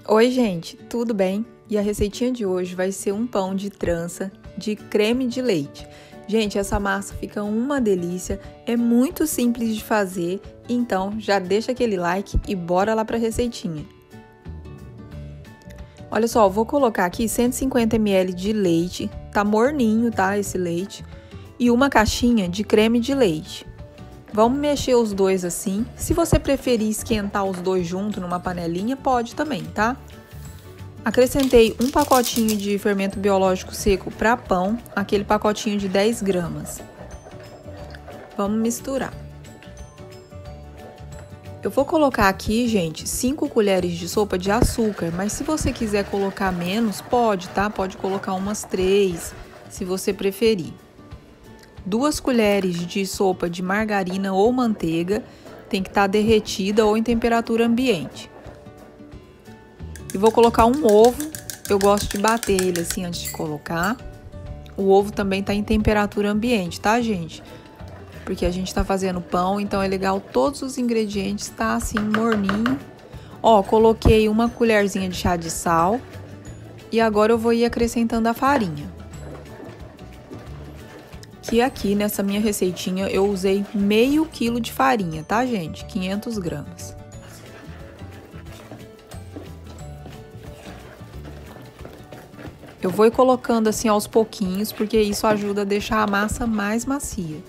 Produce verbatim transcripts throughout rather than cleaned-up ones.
Oi, gente, tudo bem? E a receitinha de hoje vai ser um pão de trança de creme de leite. Gente, essa massa fica uma delícia, é muito simples de fazer, então já deixa aquele like e bora lá para a receitinha. Olha só, vou colocar aqui cento e cinquenta mililitros de leite, tá morninho, tá, esse leite, e uma caixinha de creme de leite. Vamos mexer os dois assim. Se você preferir esquentar os dois juntos numa panelinha, pode também, tá? Acrescentei um pacotinho de fermento biológico seco para pão, aquele pacotinho de dez gramas. Vamos misturar. Eu vou colocar aqui, gente, cinco colheres de sopa de açúcar, mas se você quiser colocar menos, pode, tá? Pode colocar umas três, se você preferir. Duas colheres de sopa de margarina ou manteiga, tem que estar derretida ou em temperatura ambiente. E vou colocar um ovo, eu gosto de bater ele assim antes de colocar. O ovo também tá em temperatura ambiente, tá, gente? Porque a gente tá fazendo pão, então é legal todos os ingredientes tá assim morninho. Ó, coloquei uma colherzinha de chá de sal e agora eu vou ir acrescentando a farinha. Que aqui nessa minha receitinha eu usei meio quilo de farinha, tá, gente? quinhentos gramas. Eu vou ir colocando assim aos pouquinhos, porque isso ajuda a deixar a massa mais macia.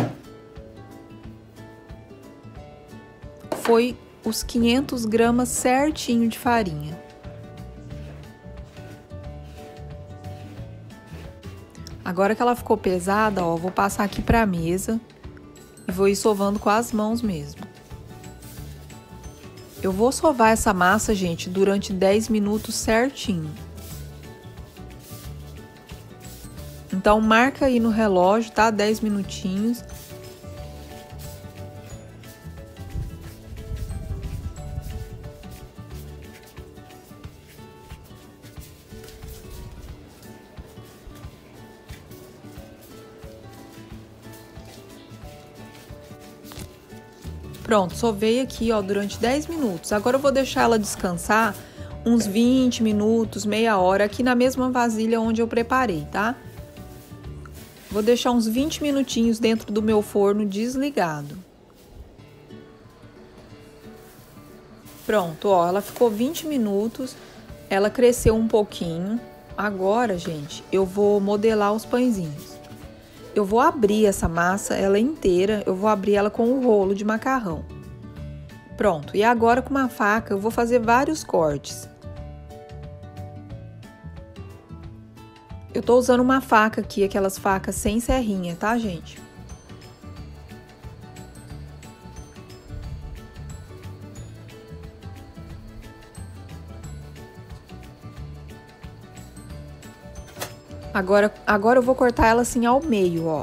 Foi os quinhentos gramas certinho de farinha. Agora que ela ficou pesada, ó, vou passar aqui pra mesa e vou ir sovando com as mãos mesmo. Eu vou sovar essa massa, gente, durante dez minutos certinho. Então, marca aí no relógio, tá? dez minutinhos. Pronto, sovei aqui, ó, durante dez minutos. Agora eu vou deixar ela descansar uns vinte minutos, meia hora, aqui na mesma vasilha onde eu preparei, tá? Vou deixar uns vinte minutinhos dentro do meu forno desligado. Pronto, ó, ela ficou vinte minutos, ela cresceu um pouquinho. Agora, gente, eu vou modelar os pãezinhos. Eu vou abrir essa massa, ela inteira, eu vou abrir ela com o rolo de macarrão. Pronto, e agora com uma faca eu vou fazer vários cortes. Eu tô usando uma faca aqui, aquelas facas sem serrinha, tá, gente? Agora, agora eu vou cortar ela assim ao meio, ó.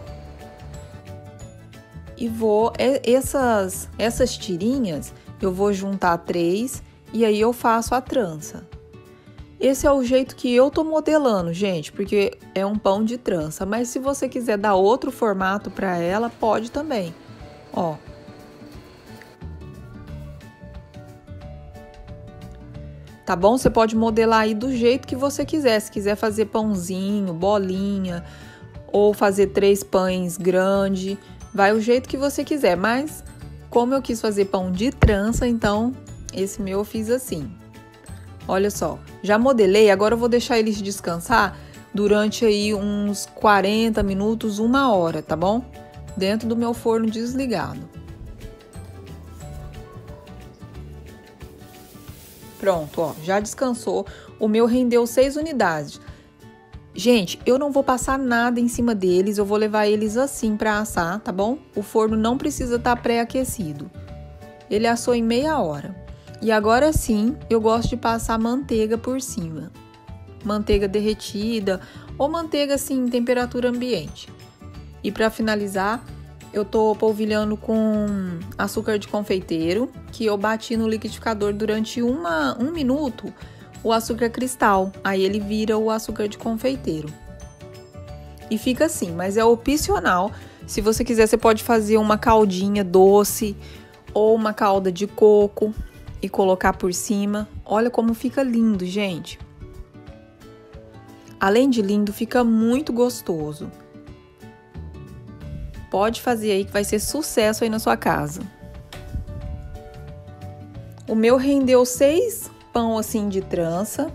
E vou, essas, essas tirinhas, eu vou juntar três e aí eu faço a trança. Esse é o jeito que eu tô modelando, gente, porque é um pão de trança. Mas se você quiser dar outro formato pra ela, pode também, ó. Tá bom? Você pode modelar aí do jeito que você quiser. Se quiser fazer pãozinho, bolinha, ou fazer três pães grande, vai o jeito que você quiser. Mas, como eu quis fazer pão de trança, então, esse meu eu fiz assim. Olha só, já modelei, agora eu vou deixar eles descansar durante aí uns quarenta minutos, uma hora, tá bom? Dentro do meu forno desligado. Pronto, ó, já descansou. O meu rendeu seis unidades. Gente, eu não vou passar nada em cima deles, eu vou levar eles assim para assar, tá bom? O forno não precisa estar pré-aquecido. Ele assou em meia hora. E agora sim, eu gosto de passar manteiga por cima. Manteiga derretida ou manteiga assim em temperatura ambiente. E para finalizar, eu tô polvilhando com açúcar de confeiteiro, que eu bati no liquidificador durante uma, um minuto, o açúcar cristal. Aí ele vira o açúcar de confeiteiro. E fica assim, mas é opcional. Se você quiser, você pode fazer uma caldinha doce ou uma calda de coco. e colocar por cima. Olha como fica lindo, gente. Além de lindo, fica muito gostoso. Pode fazer aí que vai ser sucesso aí na sua casa. O meu rendeu seis pão assim de trança.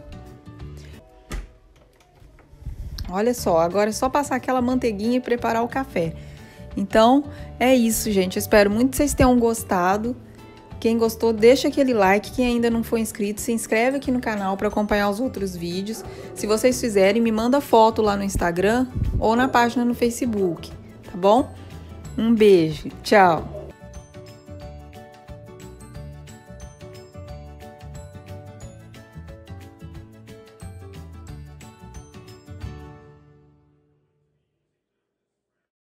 Olha só, agora é só passar aquela manteiguinha e preparar o café. Então, é isso, gente. Eu espero muito que vocês tenham gostado. Quem gostou, deixa aquele like. Quem ainda não foi inscrito, se inscreve aqui no canal para acompanhar os outros vídeos. Se vocês fizerem, me manda foto lá no Instagram ou na página no Facebook, tá bom? Um beijo, tchau!